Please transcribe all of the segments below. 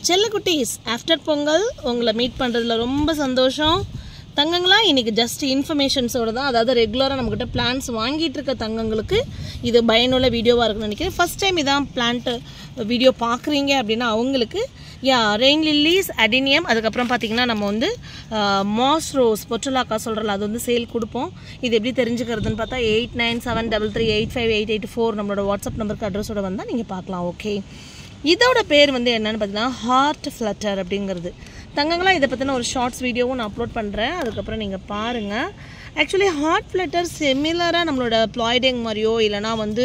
செல்லக்குட்டீஸ் after Pongal உங்களை meet பண்ணுறதுல ரொம்ப சந்தோஷம். தங்கங்களா இன்றைக்கி ஜஸ்ட் இன்ஃபர்மேஷன்ஸோடு தான், அதாவது ரெகுலராக நம்மக்கிட்ட பிளான்ஸ் வாங்கிட்டு இருக்க தங்கங்களுக்கு இது பயனுள்ள வீடியோவாக இருக்குன்னு நினைக்கிறேன். ஃபஸ்ட் டைம் இதான் பிளான்ட்டு வீடியோ பார்க்குறீங்க அப்படின்னா அவங்களுக்கு ரெயின் லில்லிஸ், அடினியம், அதுக்கப்புறம் பார்த்திங்கன்னா நம்ம வந்து மாஸ் ரோஸ், பொட்டலாக்கா சொல்கிறல அது வந்து சேல் கொடுப்போம். இது எப்படி தெரிஞ்சுக்கிறதுன்னு பார்த்தா 8973385884 நம்மளோட வாட்ஸ்அப் நம்பருக்கு அட்ரஸோடு வந்தால் நீங்கள் பார்க்கலாம். ஓகே, இதோட பேர் வந்து என்னென்னு பார்த்தீங்கன்னா ஹார்ட் ஃப்ளட்டர் அப்படிங்கிறது. தங்கங்களா இதை பற்றின ஒரு ஷார்ட்ஸ் வீடியோவும் நான் அப்லோட் பண்ணுறேன், அதுக்கப்புறம் நீங்கள் பாருங்கள். ஆக்சுவலி ஹார்ட் ஃப்ளட்டர் சிமிலராக நம்மளோட ப்ளாய்டிங் மாதிரியோ இல்லைனா வந்து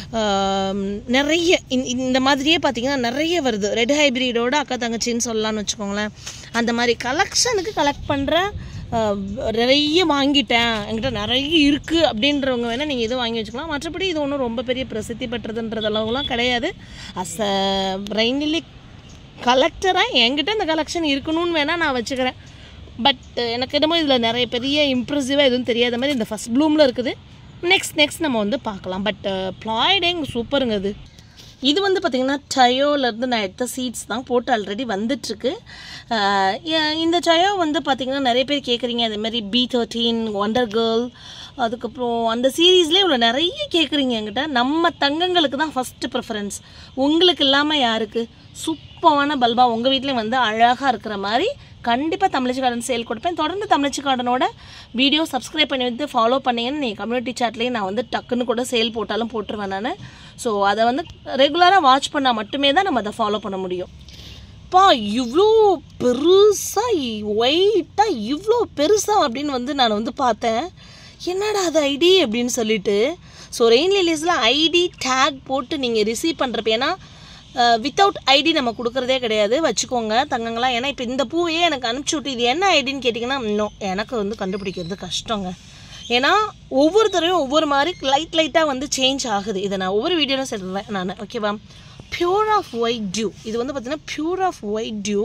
நிறைய இந்த மாதிரியே பார்த்திங்கன்னா நிறைய வருது. ரெட் ஹைப்ரிடோட அக்கா தங்கச்சின்னு சொல்லலான்னு வச்சுக்கோங்களேன். அந்த மாதிரி கலெக்ஷனுக்கு கலெக்ட் பண்ணுற நிறைய வாங்கிட்டேன், என்கிட்ட நிறைய இருக்குது அப்படின்றவங்க வேணால் நீங்கள் எதுவும் வாங்கி வச்சுக்கலாம். மற்றபடி இது ஒன்றும் ரொம்ப பெரிய பிரசித்தி பெற்றதுன்றது அளவுலாம் கிடையாது. அஸ் அ ரெயின் லில்லி கலெக்டராக என்கிட்ட இந்த கலெக்ஷன் இருக்கணும்னு வேணால் நான் வச்சுக்கிறேன். பட் எனக்கு என்னமோ இதில் நிறைய பெரிய இம்ப்ரெசிவாக எதுவும் தெரியாத மாதிரி இந்த ஃபஸ்ட் ப்ளூமில் இருக்குது. நெக்ஸ்ட் நம்ம வந்து பார்க்கலாம். பட் ப்ளாய்டிங் சூப்பருங்க. இது வந்து பார்த்திங்கன்னா டயோலேருந்து நான் எடுத்த சீட்ஸ் தான் போட்டு ஆல்ரெடி வந்துட்டுருக்கு. இந்த டயோ வந்து பார்த்திங்கன்னா நிறைய பேர் கேட்குறீங்க, அதேமாதிரி B13, ஒண்டர் கேர்ள், அதுக்கப்புறம் அந்த சீரீஸ்லேயே இவ்வளோ நிறைய கேட்குறீங்க என்கிட்ட. நம்ம தங்கங்களுக்கு தான் ஃபஸ்ட்டு ப்ரிஃபரன்ஸ். உங்களுக்கு இல்லாமல் யாருக்கு? சூப்பரான பல்பாக உங்கள் வீட்லேயும் வந்து அழகாக இருக்கிற மாதிரி கண்டிப்பாக தமிழச்சி கார்டன் சேல் கொடுப்பேன். தொடர்ந்து தமிழச்சி கார்டனோட வீடியோ சப்ஸ்கிரைப் பண்ணி வந்து ஃபாலோ பண்ணிங்கன்னு நீங்கள் கம்யூனிட்டி சாட்லேயே நான் வந்து டக்குன்னு கூட சேல் போட்டாலும் போட்டுருவேன் நான். ஸோ அதை வந்து ரெகுலராக வாட்ச் பண்ணால் மட்டுமே தான் நம்ம அதை ஃபாலோ பண்ண முடியும். பா இவ்வளோ பெருசாக ஒயிட்டாக இவ்வளோ பெருசாக அப்படின்னு வந்து நான் வந்து பார்த்தேன். என்னடா அது ஐடி அப்படின்னு சொல்லிட்டு. ஸோ ரெயின் லில்லிஸில் ஐடி டேக் போட்டு நீங்கள் ரிசீவ் பண்ணுறப்ப, ஏன்னா வித்தவுட் ஐடி நம்ம கொடுக்குறதே கிடையாது, வச்சுக்கோங்க தங்கங்களா. ஏன்னா இப்போ இந்த பூவையே எனக்கு அனுப்பிச்சி விட்டு இது என்ன ஐடின்னு கேட்டிங்கன்னா இன்னும் எனக்கு வந்து கண்டுபிடிக்கிறது கஷ்டங்க. ஏன்னா ஒவ்வொரு தடவையும் ஒவ்வொரு மாதிரி லைட்டாக வந்து சேஞ்ச் ஆகுது. இதை நான் ஒவ்வொரு வீடியோவில் சொல்கிறேன் நான். ஓகேவா, பியூர் ஆஃப் ஒயிட் டியூ. இது வந்து பார்த்திங்கன்னா பியூர் ஆஃப் ஒயிட் டியூ,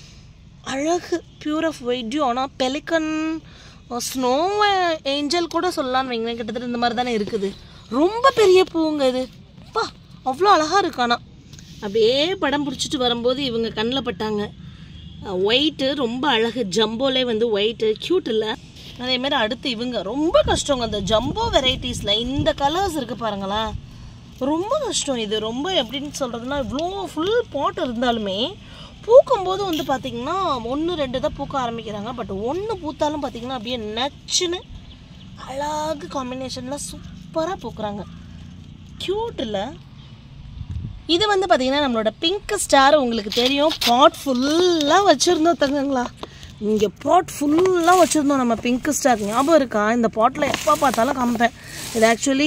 அழகு பியூர் ஆஃப் ஒயிட் டியூ. ஆனால் பெலிக்கன், ஸ்னோ ஏஞ்சல் கூட சொல்லலான்னு வைங்களேன், கிட்டத்தட்ட இந்த மாதிரி தானே இருக்குது. ரொம்ப பெரிய பூங்க இது. பா அவ்வளோ அழகாக இருக்கானா. அப்படியே படம் பிடிச்சிட்டு வரும்போது இவங்க கண்ணில் பட்டாங்க. ஒயிட்டு ரொம்ப அழகு, ஜம்போலே வந்து ஒயிட்டு க்யூட் இல்லை. அதேமாதிரி அடுத்து இவங்க ரொம்ப கஷ்டங்க. அந்த ஜம்போ வெரைட்டிஸில் இந்த கலர்ஸ் இருக்குது பாருங்களா, ரொம்ப கஷ்டம். இது ரொம்ப எப்படின்னு சொல்கிறதுனா இவ்வளோ ஃபுல் பாட் இருந்தாலுமே பூக்கும்போது வந்து பார்த்திங்கன்னா 1-2 தான் பூக்க ஆரம்பிக்கிறாங்க. பட் ஒன்று பூத்தாலும் பார்த்திங்கன்னா அப்படியே நச்சுன்னு அழகு காம்பினேஷனில் சூப்பராக பூக்குறாங்க. க்யூட் இல்லை? இது வந்து பார்த்திங்கன்னா நம்மளோட பிங்க் ஸ்டார். உங்களுக்கு தெரியும், பாட் ஃபுல்லாக வச்சுருந்தோம் தங்கங்களா. இங்கே பாட் ஃபுல்லாக வச்சுருந்தோம் நம்ம பிங்க் ஸ்டார். ஞாபகம் இருக்கா? இந்த பாட்டில் எப்போ பார்த்தாலும் காமிப்பேன். இது ஆக்சுவலி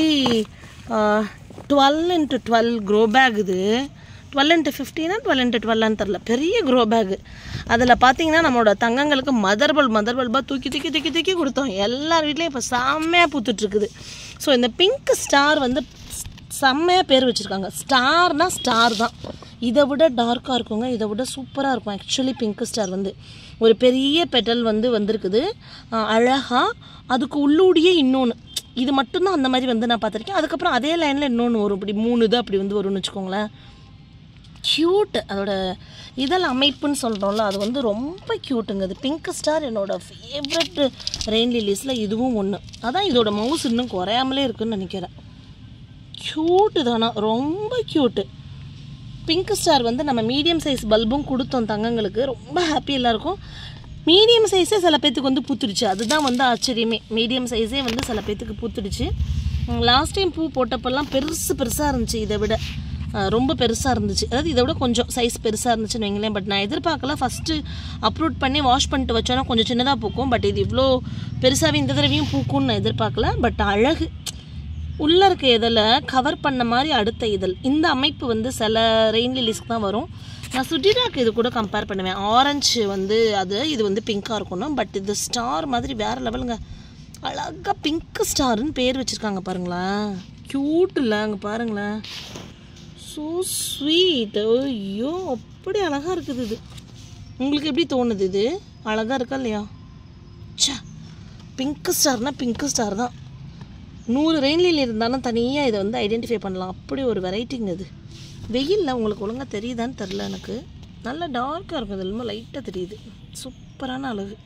12x12 க்ரோ பேக். இது 12x15 12x12 தெரில, பெரிய க்ரோ பேக்கு. அதில் பார்த்தீங்கன்னா நம்மளோட தங்கங்களுக்கு மதர் பல்பாக தூக்கி கொடுத்தோம். எல்லார் வீட்லேயும் இப்போ செம்மையாக பூத்துட்ருக்குது. ஸோ இந்த பிங்க் ஸ்டார் வந்து செம்மையாக பேர் வச்சுருக்காங்க. ஸ்டார்னால் ஸ்டார் தான், இதை விட டார்க்காக இருக்குங்க, இதை விட சூப்பராக இருக்கும். ஆக்சுவலி பிங்க் ஸ்டார் வந்து ஒரு பெரிய பெட்டல் வந்து வந்திருக்குது அழகாக. அதுக்கு உள்ளூடியே இன்னொன்று, இது மட்டும்தான் அந்த மாதிரி வந்து நான் பார்த்துருக்கேன். அதுக்கப்புறம் அதே லைனில் இன்னொன்று வரும், இப்படி 3 இது அப்படி வந்து வரும்னு வச்சுக்கோங்களேன். க்யூட்டு. அதோட இதழ் அமைப்புன்னு சொல்கிறோம்ல, அது வந்து ரொம்ப க்யூட்டுங்க. அது பிங்க் ஸ்டார் என்னோடய ஃபேவரட் ரெயின் லில்லிஸில் இதுவும் ஒன்று. அதான் இதோட மவுஸ் இன்னும் குறையாமலே இருக்குதுன்னு நினைக்கிறேன். க்யூட்டு தானா, ரொம்ப க்யூட்டு. பிங்க் ஸ்டார் வந்து நம்ம மீடியம் சைஸ் பல்பும் கொடுத்தோம் தங்கங்களுக்கு. ரொம்ப ஹாப்பி எல்லாருக்கும். மீடியம் சைஸே சில பேர்த்துக்கு வந்து பூத்துடுச்சு, அதுதான் வந்து ஆச்சரியமே. மீடியம் சைஸே வந்து சில பேர்த்துக்கு பூத்துடுச்சு. லாஸ்ட் டைம் பூ போட்டப்பெல்லாம் பெருசாக இருந்துச்சு, இதை விட ரொம்ப பெருசாக இருந்துச்சு. அதாவது இதை விட கொஞ்சம் சைஸ் பெருசாக இருந்துச்சுன்னு வைங்களேன். பட் நான் எதிர்பார்க்கல, ஃபஸ்ட்டு அப்லோட் பண்ணி வாஷ் பண்ணிட்டு வச்சோன்னா கொஞ்சம் சின்னதாக பூக்கும். பட் இது இவ்வளோ பெருசாகவே இந்த தடவையும் பூக்கும்னு நான் எதிர்பார்க்கல. பட் அழகு, உள்ளே இருக்க இதழை கவர் பண்ண மாதிரி அடுத்த இதழ். இந்த அமைப்பு வந்து சில ரெயின் லில்லிஸ்க்கு தான் வரும். நான் சுடிராக்கு இது கூட கம்பேர் பண்ணுவேன். ஆரஞ்சு வந்து இது வந்து பிங்காக இருக்கணும். பட் இது ஸ்டார் மாதிரி வேறு லெவலுங்க. அழகாக பிங்க் ஸ்டாருன்னு பேர் வச்சுருக்காங்க பாருங்களேன். க்யூட் இல்லை? அங்கே பாருங்களேன், ஸோ ஸ்வீட். ஐயோ அப்படி அழகாக இருக்குது இது. உங்களுக்கு எப்படி தோணுது? இது அழகாக இருக்கா இல்லையா? சே, பிங்க் ஸ்டார்னால் பிங்க் ஸ்டார் தான். 100 ரெயின் லில்லி இருந்தாலும் தனியாக இதை வந்து ஐடென்டிஃபை பண்ணலாம். அப்படி ஒரு வெரைட்டிங்க இது. வெயிலில் உங்களுக்கு ஒழுங்காக தெரியுதான்னு தெரில எனக்கு. நல்லா டார்க்காக இருக்கும், இது ரொம்ப லைட்டாக தெரியுது. சூப்பரான அழகு.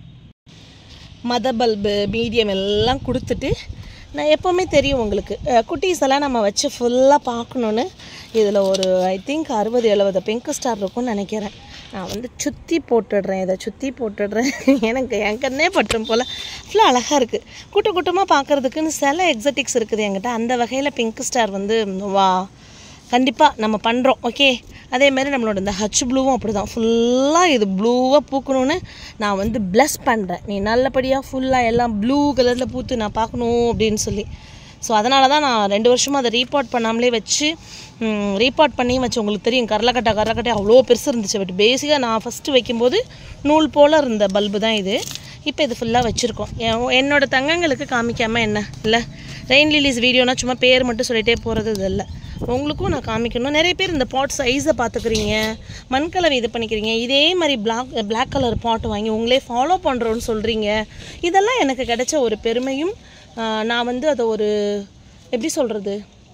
மத பல்பு மீடியம் எல்லாம் கொடுத்துட்டு நான் எப்போவுமே தெரியும் உங்களுக்கு குட்டீஸ் எல்லாம் நம்ம வச்சு ஃபுல்லாக பார்க்கணுன்னு இதில் ஒரு ஐ திங்க் 60-70 பிங்க் ஸ்டார் இருக்கும்னு நினைக்கிறேன். நான் வந்து சுற்றி போட்டுடுறேன், இதை சுற்றி போட்டுடுறேன். எனக்கு என் கண்ணே பட்டும் போல் ஃபுல்லாக அழகாக இருக்குது. கூட்டமாக பார்க்குறதுக்குன்னு சில எக்ஸட்டிக்ஸ் இருக்குது என்கிட்ட. அந்த வகையில் பிங்க் ஸ்டார் வந்து வா கண்டிப்பாக நம்ம பண்ணுறோம். ஓகே, அதேமாதிரி நம்மளோட இந்த ஹச் ப்ளூவும் அப்படி தான் ஃபுல்லாக இது ப்ளூவாக பூக்கணும்னு நான் வந்து ப்ளஸ் பண்ணுறேன். நீ நல்லபடியாக ஃபுல்லாக எல்லாம் ப்ளூ கலரில் பூத்து நான் பார்க்கணும் அப்படின்னு சொல்லி. ஸோ அதனால தான் நான் 2 வருஷமாக அதை ரீபாட் பண்ணாமலே வச்சு ரீபாட் பண்ணியும் வச்சு. உங்களுக்கு தெரியும் கரலக்கட்டை அவ்வளோ பெருசு இருந்துச்சு. பட் பேசிக்காக நான் ஃபஸ்ட்டு வைக்கும்போது நூல் போல் இருந்த பல்பு தான் இது. இப்போ இது ஃபுல்லாக வச்சுருக்கோம். என்னோடய தங்கங்களுக்கு காமிக்காமல் என்ன இல்லை. ரெயின் லிலிஸ் வீடியோனா சும்மா பேர் மட்டும் சொல்லிகிட்டே போகிறது இது இல்லை, உங்களுக்கும் நான் காமிக்கணும். நிறைய பேர் இந்த பாட் சைஸை பார்த்துக்கிறீங்க, மண்கலவை இது பண்ணிக்கிறீங்க. இதே மாதிரி பிளாக் கலர் பாட் வாங்கி உங்களே ஃபாலோ பண்ணுறோன்னு சொல்கிறீங்க. இதெல்லாம் எனக்கு கிடைச்ச ஒரு பெருமையும் நான் வந்து அதை ஒரு எப்படி சொல்கிறது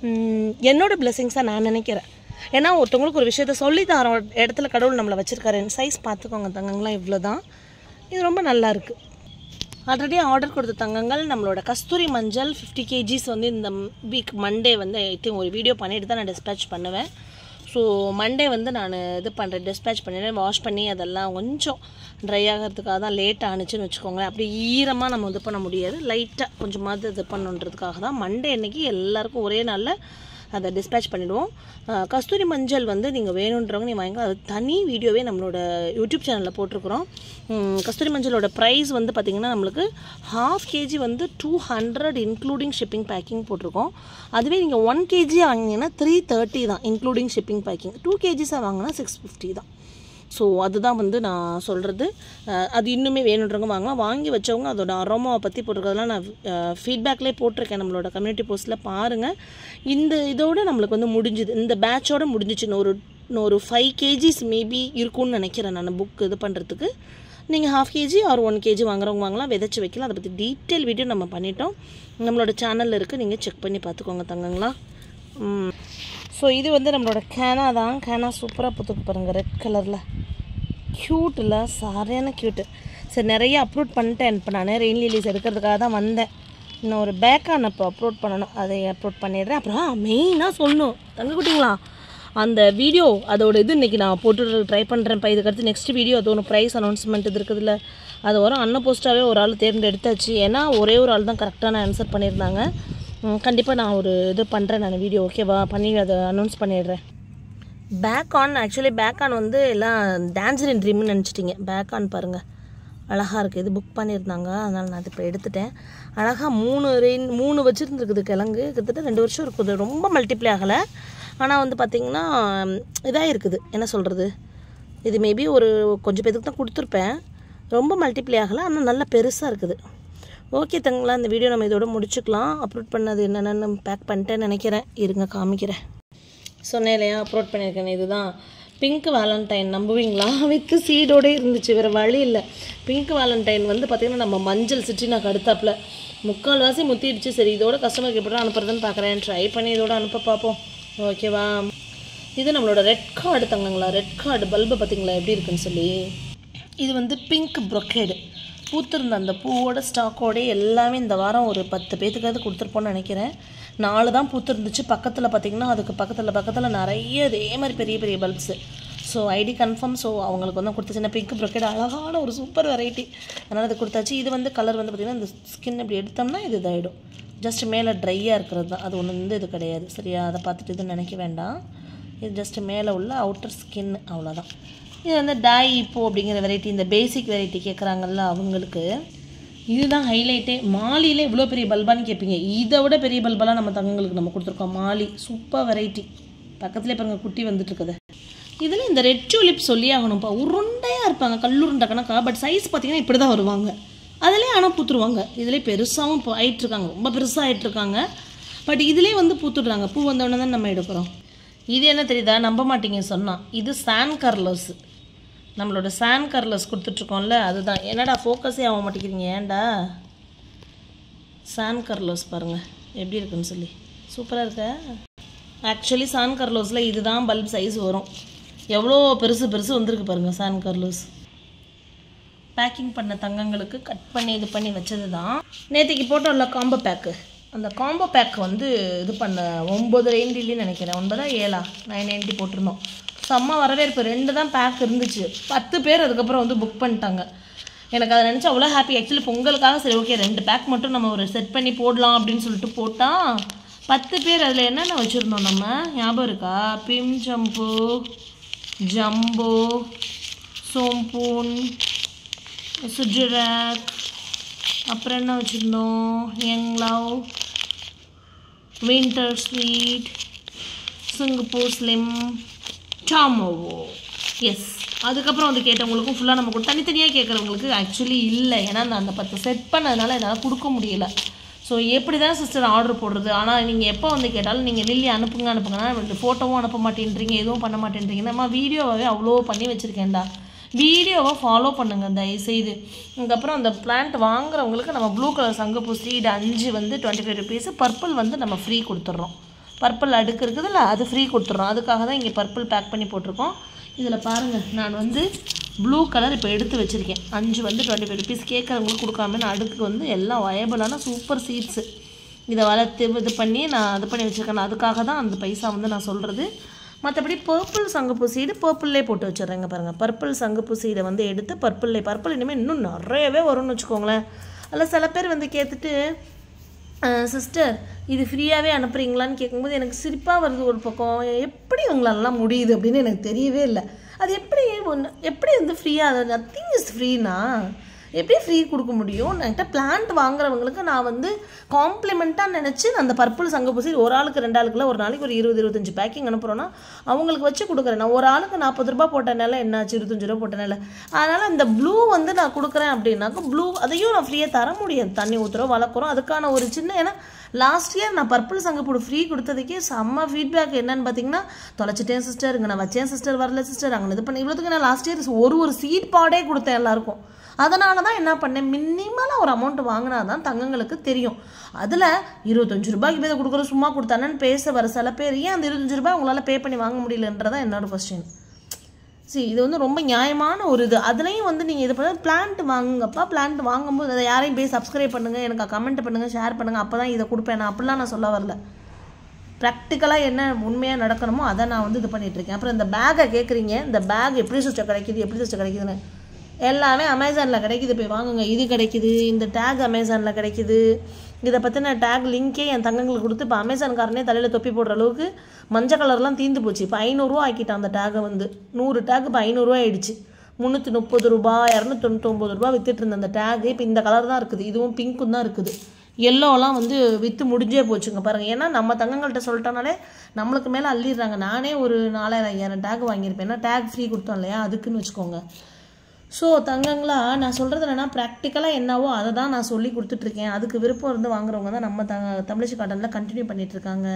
என்னோடய பிளெஸிங்ஸாக நான் நினைக்கிறேன். ஏன்னா ஒருத்தவங்களுக்கு ஒரு விஷயத்த சொல்லி தர இடத்துல கடவுள் நம்மளை வச்சுருக்காரு. சைஸ் பார்த்துக்கோங்க தங்கங்கள்லாம் இவ்வளோ தான். இது ரொம்ப நல்லாயிருக்கு. ஆல்ரெடி ஆர்டர் கொடுத்த தங்கங்கள் நம்மளோட கஸ்தூரி மஞ்சள் 50 kgs வந்து இந்த வீக் மண்டே வந்து ஐ திங்க் ஒரு வீடியோ பண்ணிட்டு தான் நான் டிஸ்பேச் பண்ணுவேன். ஸோ மண்டே வந்து நான் இது பண்ணுறேன், டிஸ்பேச் பண்ணிடுறேன். வாஷ் பண்ணி அதெல்லாம் கொஞ்சம் ட்ரை ஆகிறதுக்காக தான் லேட் ஆணுச்சுன்னு வச்சுக்கோங்களேன். அப்படி ஈரமாக நம்ம இது பண்ண முடியாது, லைட்டாக கொஞ்சமாவது இது பண்ணுன்றதுக்காக தான் மண்டே அன்றைக்கி எல்லாேருக்கும் ஒரே நாளில் அதை டிஸ்பேச் பண்ணிவிடுவோம். கஸ்தூரி மஞ்சள் வந்து நீங்கள் வேணுன்றவங்க நீங்கள் வாங்கிக்கலாம். அது தனி வீடியோவே நம்மளோட யூடியூப் சேனலில் போட்டிருக்கிறோம். கஸ்தூரி மஞ்சளோட ப்ரைஸ் வந்து பார்த்திங்கன்னா நம்மளுக்கு 1/2 kg வந்து 200 இன்க்ளூடிங் ஷிப்பிங் பேக்கிங் போட்டிருக்கோம். அதுவே நீங்கள் 1 kg வாங்கினீங்கன்னா 330 தான் இன்க்ளூடிங் ஷிப்பிங் பேக்கிங். 2 kgs வாங்கினா 650 தான். ஸோ அதுதான் வந்து நான் சொல்கிறது. அது இன்னுமே வேணுன்றவங்க வாங்கலாம். வாங்கி வச்சவங்க அதோட அரோமாவை பற்றி போட்டிருக்கிறதுலாம் நான் ஃபீட்பேக்லேயே போட்டிருக்கேன் நம்மளோட கம்யூனிட்டி போஸ்ட்டில் பாருங்கள். இதோடு நம்மளுக்கு வந்து முடிஞ்சுது, இந்த பேட்சோடு முடிஞ்சிச்சு. இன்னொரு 5 kgs மேபி இருக்கும்னு நினைக்கிறேன் நான் புக் இது பண்ணுறதுக்கு. நீங்கள் 1/2 kg or 1 kg வாங்குறவங்க வாங்கலாம், விதைச்சி வைக்கலாம். அதை பற்றி டீட்டெயில் வீடியோ நம்ம பண்ணிட்டோம், நம்மளோட சேனலில் இருக்குது, நீங்கள் செக் பண்ணி பார்த்துக்கோங்க தங்கங்களா. ஸோ இது வந்து நம்மளோட கேனா தான். கேனா சூப்பராக பூத்துக்கு பாருங்கள், ரெட் கலரில் க்யூட்டில் சரியான க்யூட்டு. சரி, நிறைய அப்லோட் பண்ணிட்டேன். இப்போ நான் ரெயின் லிலிஸ் எடுக்கிறதுக்காக தான் வந்தேன். இன்னும் ஒரு பேக்கான் இப்போ அப்லோட் பண்ணணும், அதை அப்லோட் பண்ணிடுறேன். அப்புறம் மெயினாக சொல்லணும் தங்கக்குட்டிங்களா, அந்த வீடியோ அதோட இது இன்றைக்கி நான் போட்டு ட்ரை பண்ணுறேன்ப்பா. இதுக்கடுத்து நெக்ஸ்ட் வீடியோ அது ஒன்று ப்ரைஸ் அனௌன்ஸ்மெண்ட் இது இருக்குதுல்ல, அது வரும். அன்னபோஸ்ட்டாகவே ஒரு ஆள் தேர்ந்தெடுத்தாச்சு. ஏன்னா ஒரே ஒரு ஆள் தான் கரெக்டான ஆன்சர் பண்ணியிருந்தாங்க. கண்டிப்பாக நான் ஒரு இது பண்ணுறேன் நான் வீடியோ, ஓகேவா, பண்ணி அதை அனௌன்ஸ் பண்ணிடுறேன். Back on actually back on வந்து எல்லாம் டான்ஸரின் ட்ரீம்னு நினச்சிட்டிங்க. பேக் ஆன் பாருங்கள் அழகாக இருக்குது. இது புக் பண்ணியிருந்தாங்க, அதனால் நான் இப்போ எடுத்துட்டேன். அழகாக 3 வச்சுருந்துருக்குது கிழங்கு. கிட்டத்தட்ட 2 வருஷம் இருக்குது. ரொம்ப மல்டிப்ளை ஆகலை. ஆனால் வந்து பார்த்திங்கன்னா இதாக இருக்குது, என்ன சொல்கிறது, இது மேபி ஒரு கொஞ்சம் பேருக்கு தான் கொடுத்துருப்பேன். ரொம்ப மல்டிப்ளை ஆகலை, ஆனால் நல்லா பெருசாக இருக்குது. ஓகே தங்களா, இந்த வீடியோ நம்ம இதோட முடிச்சுக்கலாம். அப்லோட் பண்ணது என்னென்னு பேக் பண்ணிட்டேன்னு நினைக்கிறேன். இருங்க காமிக்கிறேன். சொன்னேன் இல்லையா, அப்லோட் பண்ணியிருக்கேன். இதுதான் பிங்க் வேலண்டைன். நம்புவீங்களா, வித்து சீடோடே இருந்துச்சு, வேறு வழி இல்லை. பிங்க் வேலண்டைன் வந்து பார்த்திங்கன்னா நம்ம மஞ்சள் சிட்ரினாக்கு அடுத்தாப்பில் 3/4 முத்திடுச்சு. சரி, இதோட கஸ்டமருக்கு எப்படி அனுப்புறதுன்னு பார்க்குறேன். ட்ரை பண்ணி இதோட அனுப்ப பார்ப்போம், ஓகேவா. இது நம்மளோட ரெட் கார்டு தங்கங்களா, ரெட் கார்டு பல்பு பார்த்திங்களா எப்படி இருக்குன்னு சொல்லி. இது வந்து பிங்க் ப்ரொக்கேடு பூத்திருந்த அந்த பூவோட ஸ்டாக்கோடே எல்லாமே இந்த வாரம் ஒரு 10 பேத்துக்காவது கொடுத்துருப்போன்னு நினைக்கிறேன். 4 தான் பூத்திருந்துச்சு. பக்கத்தில் பார்த்திங்கன்னா அதுக்கு பக்கத்தில் நிறைய இதே மாதிரி பெரிய பெரிய bulbs. So ID confirm. So அவங்களுக்கு வந்து கொடுத்துச்சுன்னா பிங்க் ப்ரொக்கேட் அழகான ஒரு சூப்பர் வெரைட்டி, அதனால் அது கொடுத்தாச்சு. இது வந்து கலர் வந்து பார்த்திங்கன்னா இந்த ஸ்கின் இப்படி எடுத்தோம்னா இது இதாகிடும். ஜஸ்ட் மேலே ட்ரையாக இருக்கிறது தான், அது ஒன்று வந்து இது கிடையாது. சரியா, அதை பார்த்துட்டு இது நினைக்க வேண்டாம். இது ஜஸ்ட் மேலே உள்ள அவுட்டர் ஸ்கின், அவ்வளோதான். இது வந்து டாய் இப்போ அப்படிங்கிற வெரைட்டி, இந்த பேசிக் வெரைட்டி கேட்குறாங்கல்ல அவங்களுக்கு இதுதான் ஹைலைட்டே. மாலியில் இவ்வளோ பெரிய பல்பான்னு கேட்பீங்க, இதை விட பெரிய பல்பெல்லாம் நம்ம தங்கங்களுக்கு நம்ம கொடுத்துருக்கோம். மாலி சூப்பர் வெரைட்டி. பக்கத்துலேயே பாருங்கள் குட்டி வந்துட்டுருக்குது. இதில் இந்த ரெட் டூலிப் சொல்லி ஆகணும்ப்பா, உருண்டையாக இருப்பாங்க, கல்லுருண்டை கணக்கா. பட் சைஸ் பார்த்திங்கன்னா இப்படி தான் வருவாங்க. அதிலே ஆனால் பூத்துருவாங்க. இதிலே பெருசாகவும் இப்போ ஆகிட்டுருக்காங்க, ரொம்ப பெருசாக ஆகிட்டுருக்காங்க. பட் இதிலே வந்து பூத்துடுறாங்க. பூ வந்தோடனே தான் நம்ம எடுக்கிறோம். இது என்ன தெரியுதா, நம்ப மாட்டீங்க சொன்னால், இது சான் கார்லோஸ். நம்மளோட சான் கார்லோஸ் கொடுத்துட்ருக்கோம்ல, அதுதான். என்னடா ஃபோக்கஸே ஆக மாட்டேங்கிறீங்க, ஏன்டா. சான் கார்லோஸ் பாருங்கள் எப்படி இருக்குன்னு சொல்லி, சூப்பராக இருக்க. ஆக்சுவலி சான் கார்லோஸில் இதுதான் பல்ப் சைஸ் வரும். எவ்வளோ பெருசு பெருசு வந்திருக்கு பாருங்கள் சான் கார்லோஸ். பேக்கிங் பண்ண தங்கங்களுக்கு கட் பண்ணி இது பண்ணி வச்சது தான். நேற்றுக்கு போட்டோம்ல காம்போ பேக்கு, அந்த காம்போ பேக் வந்து இது பண்ண 990 நினைக்கிறேன், 9 7 990 போட்டிருந்தோம். செம்ம வரவேற்பு. 2 தான் பேக் இருந்துச்சு. 10 பேர் அதுக்கப்புறம் வந்து புக் பண்ணிட்டாங்க. எனக்கு அதை நினச்சா அவ்வளோ ஹாப்பி. ஆக்சுவலி பொங்கலுக்காக சரி ஓகே 2 பேக் மட்டும் நம்ம ஒரு செட் பண்ணி போடலாம் அப்படின்னு சொல்லிட்டு போட்டால் 10 பேர். அதில் என்னென்ன வச்சுருந்தோம் நம்ம ஞாபகம் இருக்கா? பிம் ஜம்பு, ஜம்போ, சோம்பூன், சுஜராக், அப்புறம் என்ன வச்சுருந்தோம், young love, winter sweet, Singapore slim, டாமோவோ. எஸ், அதுக்கப்புறம் வந்து கேட்டவங்களுக்கும் ஃபுல்லாக நம்ம கூட தனித்தனியாக கேட்குறவங்களுக்கு ஆக்சுவலி இல்லை. ஏன்னா நான் அந்த 10 செட் பண்ணதுனால என்னால் கொடுக்க முடியல. ஸோ எப்படி தான் சிஸ்டர் ஆர்டர் போடுறது? ஆனால் நீங்கள் எப்போ வந்து கேட்டாலும் நீங்கள் லில்லி அனுப்புங்கன்னா ஃபோட்டோவும் அனுப்ப மாட்டேன்றீங்க, எதுவும் பண்ண மாட்டேன்றீங்க. நம்ம வீடியோவாகவே அவ்வளோ பண்ணி வச்சுருக்கேன்டா. வீடியோவை ஃபாலோ பண்ணுங்கள் தயவுசெய்து. அதுக்கப்புறம் அந்த பிளான்ட் வாங்குறவங்களுக்கு நம்ம ப்ளூ கலர் சங்குப்பூ சீடு 5 வந்து 25 rupees, பர்பிள் வந்து நம்ம ஃப்ரீ கொடுத்துட்றோம். பர்பிள் அடுக்கு இருக்குதுல்ல, அது ஃப்ரீ கொடுத்துட்றோம். அதுக்காக தான் இங்கே பர்பிள் பேக் பண்ணி போட்டிருக்கோம். இதில் பாருங்கள், நான் வந்து ப்ளூ கலர் இப்போ எடுத்து வச்சுருக்கேன். 5 வந்து 25 rupees. கேட்குறவங்களுக்கு கொடுக்காம நான் அடுக்கு வந்து எல்லாம் வயபிளான சூப்பர் சீட்ஸு இதை வளர்த்து இது பண்ணி நான் இது பண்ணி வச்சுருக்கேன். அதுக்காக தான் அந்த பைசா வந்து நான் சொல்கிறது. மற்றபடி பர்பிள் சங்குப்பூ சீடு பர்பிள்லே போட்டு வச்சுட்றேங்க பாருங்கள். பர்பிள் சங்குப்பூ சீடை வந்து எடுத்து பர்பிள் இனிமேல் இன்னும் நிறையவே வரும்னு வச்சுக்கோங்களேன். அதில் சில பேர் வந்து கேட்டுட்டு சிஸ்டர் இது ஃப்ரீயாகவே அனுப்புகிறீங்களான்னு கேட்கும்போது எனக்கு சிரிப்பாக வருது. ஒரு பக்கம் எப்படி உங்களாலலாம் முடியுது அப்படின்னு எனக்கு தெரியவே இல்லை. அது எப்படி வந்து ஃப்ரீயாக, நத்திங் இஸ் ஃப்ரீனா எப்படி ஃப்ரீ கொடுக்க முடியும்? என்கிட்ட பிளான்ட் வாங்குறவங்களுக்கு நான் வந்து காம்ப்ளிமெண்ட்டாக நினச்சி நான் அந்த பர்பிள் சங்குப்பூ சீடு ஒரு ஆளுக்கு 2 ஆளுக்குள்ள ஒரு நாளைக்கு ஒரு 20-25 பேக்கிங் அனுப்புகிறோன்னா அவங்களுக்கு வச்சு கொடுக்குறேன். நான் ஒரு ஆளுக்கு 40 ரூபா போட்டனால என்னாச்சு, 25 ரூபா போட்டனால. அதனால் இந்த ப்ளூ வந்து நான் கொடுக்குறேன் அப்படின்னாக்கா ப்ளூ அதையும் நான் ஃப்ரீயாக தர முடியாது. தண்ணி ஊற்றுறோம், வளர்க்குறோம். அதுக்கான ஒரு சின்ன, ஏன்னா லாஸ்ட் இயர் நான் பர்பிள் சங்குப்பூ ஃப்ரீ கொடுத்ததுக்கே செம்ம ஃபீட்பேக். என்னன்னு பார்த்தீங்கன்னா, தொலைச்சிட்டேன் சிஸ்டர், இங்கே நான் வச்சேன் சிஸ்டர், வரல சிஸ்டர், அங்கே இது பண்ணி இவ்வளோத்துக்கு நான் லாஸ்ட் இயர் ஒரு சீட் பாடே கொடுத்தேன் எல்லாருக்கும். அதனால தான் என்ன பண்ணேன், மினிமலாக ஒரு அமௌண்ட் வாங்கினா தான் தங்கங்களுக்கு தெரியும். அதில் 25 ரூபாய்க்கு பேர் கொடுக்குற சும்மா கொடுத்தானேன்னு பேச வர சில பேர் ஏன் அந்த 25 ரூபாய் உங்களால் பே பண்ணி வாங்க முடியலன்றதான் என்னோட கொஸ்டின். சரி, இது வந்து ரொம்ப நியாயமான ஒரு இது. அதுலேயும் வந்து நீங்கள் இது பண்ண பிளான்ட் வாங்குங்கப்பா. பிளான்ட் வாங்கும்போது அதை யாரையும் போய் சப்ஸ்கிரைப் பண்ணுங்கள், எனக்கு கமெண்ட் பண்ணுங்கள், ஷேர் பண்ணுங்கள், அப்போ தான் இதை கொடுப்பேன். நான் அப்படிலாம் நான் சொல்ல வரல. ப்ராக்டிக்கலாக என்ன உண்மையாக நடக்கணுமோ அதை நான் வந்து இது பண்ணிகிட்ருக்கேன். அப்புறம் இந்த பேக்கை கேட்குறீங்க, இந்த பேக் எப்படி சிஸ்டர் கிடைக்குதுன்னு எல்லாமே அமேசானில் கிடைக்கிது, போய் வாங்குங்க. இது கிடைக்கிது, இந்த டேக் அமேசானில் கிடைக்கிது. இதை பற்றின டேக் லிங்க்கே என் தங்கங்களுக்கு கொடுத்து இப்போ அமேசான்காரனே தலையில் தொப்பி போடுற அளவுக்கு மஞ்சள் கலர்லாம் தீர்ந்து போச்சு. இப்போ 500 ரூபா ஆக்கிட்டான் அந்த டேகை வந்து. 100 டேக் இப்போ 500 ரூபா ஆயிடுச்சு. 330 ரூபா 299 ரூபா வித்துட்டு இருந்த அந்த டேகு இப்போ இந்த கலர் தான் இருக்குது. இதுவும் பிங்க்கும் தான் இருக்குது. எல்லோலாம் வந்து விற்று முடிஞ்சே போச்சுங்க பாருங்கள். ஏன்னா நம்ம தங்கங்கள்கிட்ட சொல்லிட்டோனாலே நம்மளுக்கு மேலே அள்ளிடுறாங்க. நானே ஒரு 4000 டேக் வாங்கியிருப்பேன். ஏன்னா டேக் ஃப்ரீ கொடுத்தோம் இல்லையா, அதுக்குன்னு வச்சுக்கோங்க. ஸோ தங்கங்களா, நான் சொல்கிறது என்னென்னா ப்ராக்டிக்கலாக என்னவோ அதை தான் நான் சொல்லி கொடுத்துட்ருக்கேன். அதுக்கு விருப்பம் இருந்து வாங்குறவங்க தான் நம்ம தமிழிசை காட்டனில் கண்டினியூ பண்ணிகிட்ருக்காங்க.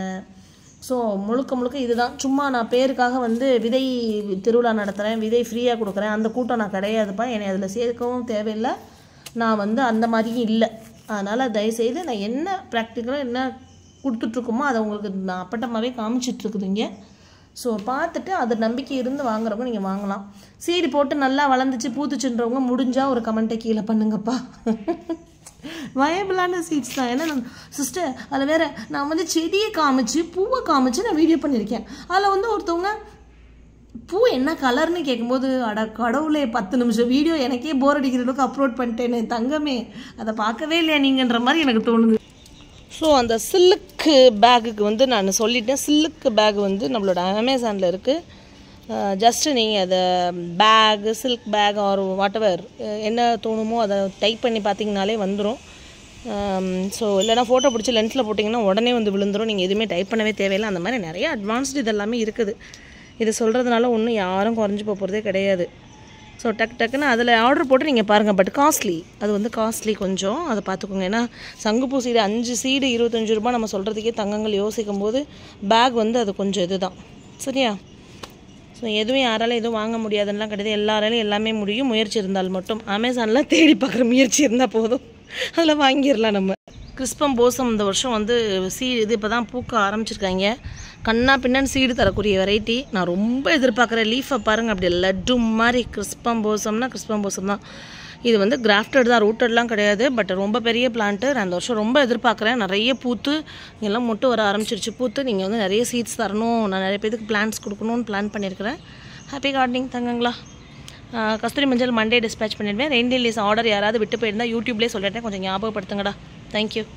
ஸோ முழுக்க இதுதான். சும்மா நான் பேருக்காக வந்து விதை திருவிழா நடத்துகிறேன், விதை ஃப்ரீயாக கொடுக்குறேன், அந்த கூட்டம் நான் கிடையாதுப்பா. என்னை அதில் சேர்க்கவும் தேவையில்லை. நான் வந்து அந்த மாதிரியும் இல்லை. அதனால் தயவுசெய்து நான் என்ன ப்ராக்டிக்கலாக என்ன கொடுத்துட்ருக்கோமோ அதை உங்களுக்கு நான் அப்பட்டமாகவே காமிச்சிட்ருக்குதுங்க. ஸோ பார்த்துட்டு அது நம்பிக்கை இருந்து வாங்குறவங்க நீங்கள் வாங்கலாம். சீடு போட்டு நல்லா வளர்ந்துச்சு பூத்துச்சுன்றவங்க முடிஞ்சால் ஒரு கமெண்ட்டை கீழே பண்ணுங்கப்பா. வயபிளான சீட்ஸ் தான். ஏன்னா சிஸ்டர் அதில் வேறு நான் வந்து செடியை காமிச்சு பூவை காமிச்சு நான் வீடியோ பண்ணியிருக்கேன். அதில் வந்து ஒருத்தவங்க பூ என்ன கலர்னு கேட்கும்போது அட கடவுளே 10 நிமிஷம் வீடியோ எனக்கே போர் அடிக்கிற அளவுக்கு அப்லோட் பண்ணிட்டேன்னு தங்கமே அதை பார்க்கவே இல்லையா நீங்கன்ற மாதிரி எனக்கு தோணுது. ஸோ அந்த சில்க்கு பேக்குக்கு வந்து நான் சொல்லிட்டேன். சில்க்கு பேக் வந்து நம்மளோட அமேசானில் இருக்குது. ஜஸ்ட்டு நீங்கள் அதை bag silk bag or whatever என்ன தோணுமோ அதை டைப் பண்ணி பார்த்தீங்கனாலே வந்துடும். ஸோ இல்லைனா ஃபோட்டோ பிடிச்சி லென்ஸில் போட்டிங்கன்னா உடனே வந்து விழுந்துடும். நீங்கள் எதுவுமே டைப் பண்ணவே தேவையில்லை. அந்த மாதிரி நிறைய அட்வான்ஸ்டு இதெல்லாமே இருக்குது. இது சொல்கிறதுனால ஒன்றும் யாரும் குறைஞ்சி போகிறதே கிடையாது. ஸோ டக்குன்னு அதில் ஆர்டர் போட்டு நீங்கள் பாருங்கள். பட் காஸ்ட்லி, அது வந்து காஸ்ட்லி கொஞ்சம், அதை பார்த்துக்கோங்க. ஏன்னா சங்குப்பூ சீடு 5 சீடு 25 ரூபா நம்ம சொல்கிறதுக்கே தங்கங்கள் யோசிக்கும் போது பேக் வந்து அது கொஞ்சம் இது தான். சரியா? ஸோ எதுவும் யாராலும் எதுவும் வாங்க முடியாதுன்னெலாம் கிடையாது. எல்லாராலையும் எல்லாமே முடியும், முயற்சி இருந்தால் மட்டும். அமேசானில் தேடி பார்க்குற முயற்சி இருந்தால் போதும், அதில் வாங்கிடலாம் நம்ம. கிறிஸ்பம் போசம் இந்த வருஷம் வந்து இது இப்போ தான் பூக்க ஆரம்பிச்சிருக்காங்க. கண்ணா பின்னான்னு சீடு தரக்கூடிய வெரைட்டி. நான் ரொம்ப எதிர்பார்க்குறேன். லீஃபை பாருங்கள், அப்படி லட்டு மாதிரி கிறிஸ்பம்போசம்னா கிறிஸ்பம்போசம் தான். இது வந்து கிராஃப்டட் தான், ரூட்டட்லாம் கிடையாது. பட் ரொம்ப பெரிய பிளான்ட்டு. நான் இந்த வருஷம் ரொம்ப எதிர்பார்க்குறேன். நிறைய பூத்து எல்லாம் மொட்டு வர ஆரம்பிச்சிருச்சு. பூத்து நீங்கள் வந்து நிறைய சீட்ஸ் தரணும், நான் நிறைய பேருக்கு பிளான்ஸ் கொடுக்கணும்னு பிளான் பண்ணியிருக்கிறேன். ஹாப்பி கார்டனிங் தங்கங்களா. கஸ்தூரி மஞ்சள் மண்டே டிஸ்பேச் பண்ணிடுவேன். ரெயின் டேஸ் ஆர்டர் யாராவது விட்டு போயிருந்தால் யூடியூப்லேயே சொல்லிட்டேன், கொஞ்சம் ஞாபகப்படுத்துங்கடா. தேங்க்யூ.